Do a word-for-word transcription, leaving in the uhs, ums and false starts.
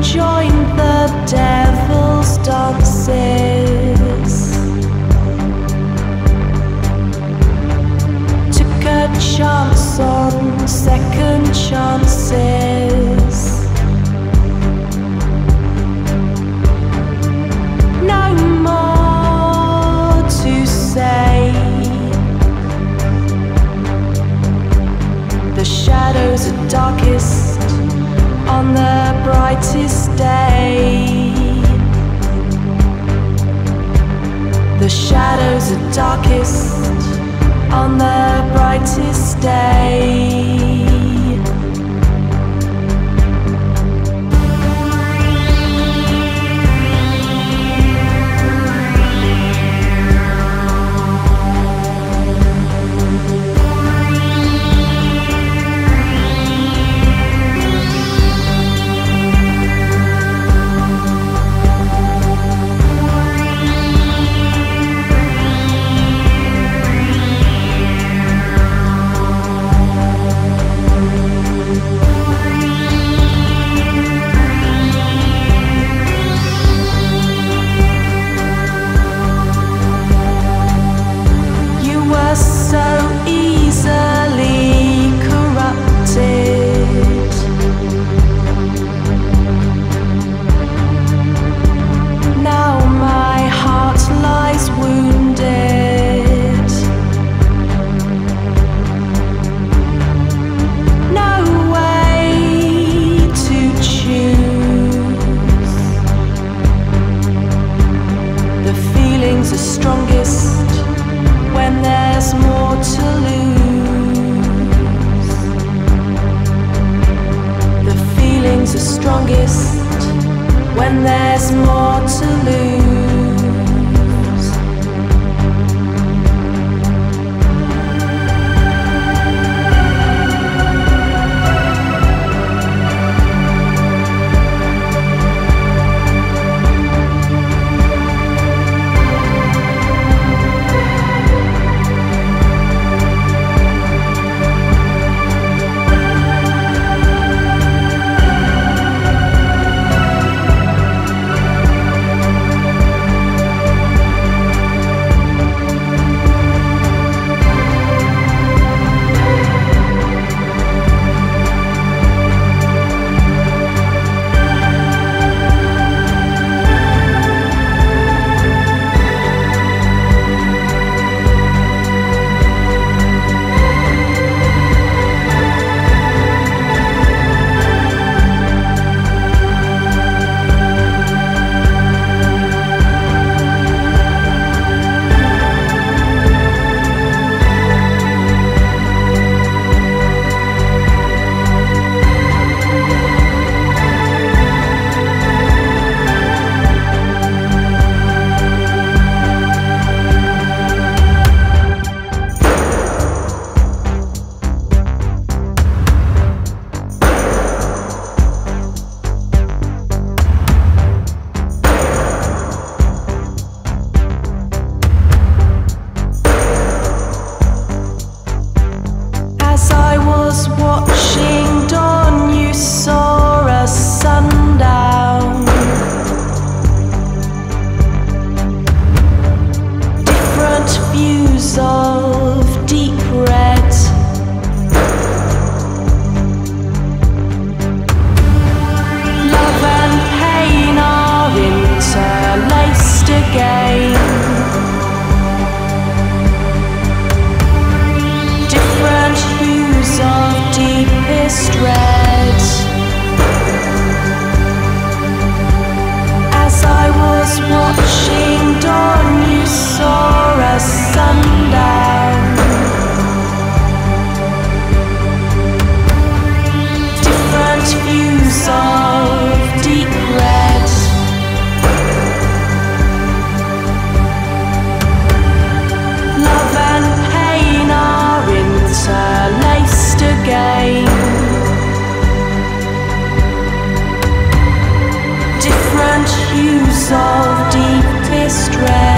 join the devil's dances. Took a chance on second chances. No more to say. The shadows are darkest on the brightest day. The shadows are darkest on the brightest day. So easily corrupted. Now my heart lies wounded. No way to choose. The feelings are strongest when there's more to lose. The feelings are strongest when there's more to lose. As I was watching dawn, you saw a sundown. Different views of deep red. Love and pain are interlaced again. Of deepest red. As I was watching dawn, you saw a sundown. Different views of deep red. Love and pain are interlaced again. Different hues of deepest red.